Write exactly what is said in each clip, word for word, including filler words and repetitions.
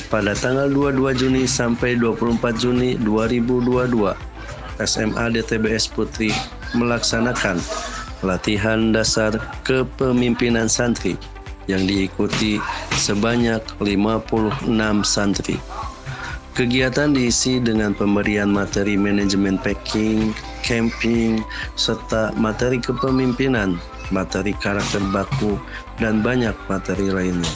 Pada tanggal dua puluh dua Juni sampai dua puluh empat Juni dua ribu dua puluh dua, S M A D T B S Putri melaksanakan latihan dasar kepemimpinan santri yang diikuti sebanyak lima puluh enam santri. Kegiatan diisi dengan pemberian materi manajemen packing, camping, serta materi kepemimpinan, materi karakter baku, dan banyak materi lainnya.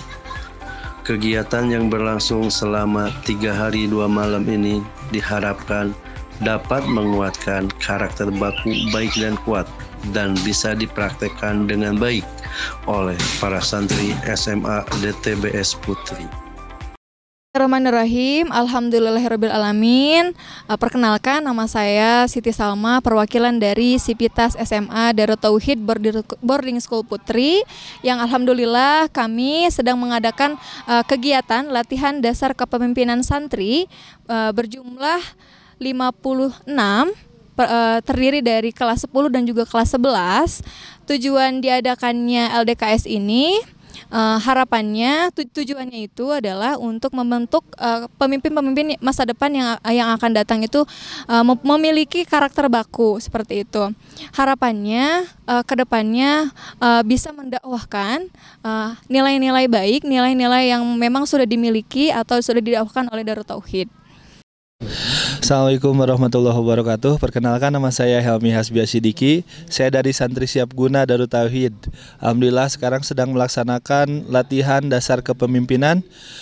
Kegiatan yang berlangsung selama tiga hari dua malam ini diharapkan dapat menguatkan karakter baku baik dan kuat dan bisa dipraktekkan dengan baik oleh para santri S M A D T B S Putri. Bismillahirrahmanirrahim. Alhamdulillahirrabbilalamin. Perkenalkan, nama saya Siti Salma, perwakilan dari Sipitas S M A Darut Tauhid Boarding School Putri, yang alhamdulillah kami sedang mengadakan uh, kegiatan latihan dasar kepemimpinan santri uh, berjumlah lima puluh enam, per, uh, terdiri dari kelas sepuluh dan juga kelas sebelas. Tujuan diadakannya L D K S ini, Uh, harapannya tu tujuannya itu adalah untuk membentuk pemimpin-pemimpin uh, masa depan yang yang akan datang itu uh, memiliki karakter baku seperti itu. Harapannya uh, kedepannya uh, bisa mendakwahkan nilai-nilai uh, baik, nilai-nilai yang memang sudah dimiliki atau sudah didakwahkan oleh Darut Tauhid. Assalamualaikum warahmatullahi wabarakatuh. Perkenalkan, nama saya Helmi Hasbia Sidiki. Saya dari Santri Siap Guna Darut Tauhid. Alhamdulillah sekarang sedang melaksanakan latihan dasar kepemimpinan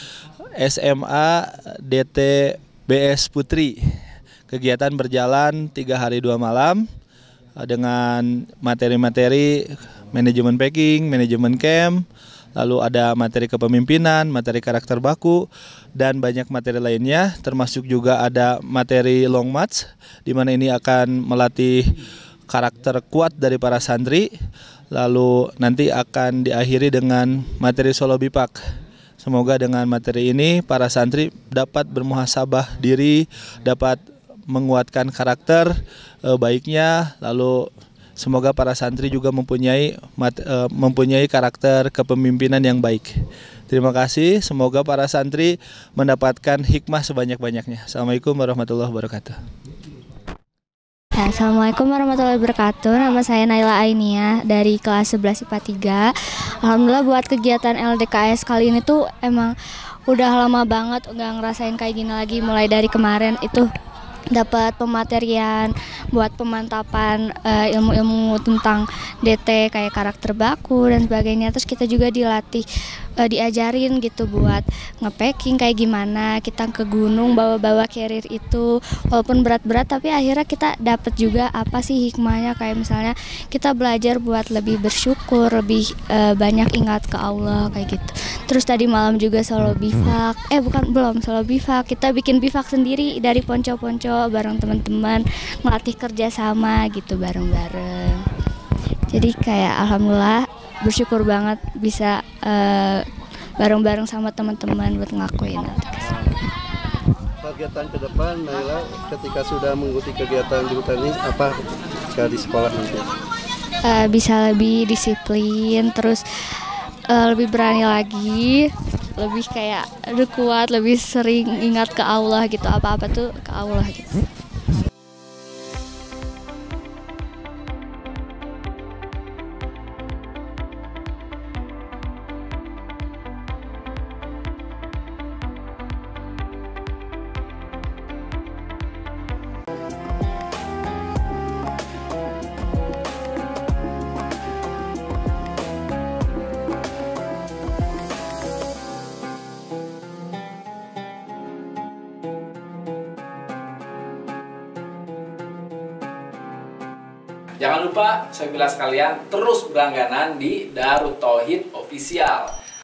S M A D T B S Putri. Kegiatan berjalan tiga hari dua malam dengan materi-materi manajemen packing, manajemen camp, lalu ada materi kepemimpinan, materi karakter baku, dan banyak materi lainnya, termasuk juga ada materi long march, di mana ini akan melatih karakter kuat dari para santri, lalu nanti akan diakhiri dengan materi solo bipak. Semoga dengan materi ini para santri dapat bermuhasabah diri, dapat menguatkan karakter eh, baiknya, lalu semoga para santri juga mempunyai uh, mempunyai karakter kepemimpinan yang baik. Terima kasih, semoga para santri mendapatkan hikmah sebanyak-banyaknya. Assalamualaikum warahmatullahi wabarakatuh. Assalamualaikum warahmatullahi wabarakatuh. Nama saya Naila Ainia dari kelas sebelas I P A tiga. Alhamdulillah buat kegiatan L D K S kali ini tuh emang udah lama banget nggak ngerasain kayak gini lagi. Mulai dari kemarin itu dapat pematerian buat pemantapan uh, ilmu-ilmu tentang D T kayak karakter baku dan sebagainya. Terus kita juga dilatih, uh, diajarin gitu buat nge-packing kayak gimana, kita ke gunung bawa-bawa carrier itu walaupun berat-berat tapi akhirnya kita dapat juga apa sih hikmahnya, kayak misalnya kita belajar buat lebih bersyukur, lebih uh, banyak ingat ke Allah kayak gitu. Terus tadi malam juga solo bivak, eh bukan belum solo bivak, kita bikin bivak sendiri dari ponco-ponco bareng teman-teman, melatih kerjasama gitu bareng-bareng. Jadi kayak alhamdulillah bersyukur banget bisa uh, bareng-bareng sama teman-teman buat ngelakuin. Kegiatan ke depan, Naila, ketika sudah mengikuti kegiatan di hutan ini, apa jika di sekolah nanti? Uh, bisa lebih disiplin, terus uh, lebih berani lagi, lebih kayak aduh kuat, lebih sering ingat ke Allah gitu, apa-apa tuh ke Allah gitu. Jangan lupa, saya bilang sekalian, terus berlangganan di Darut Tauhid Official.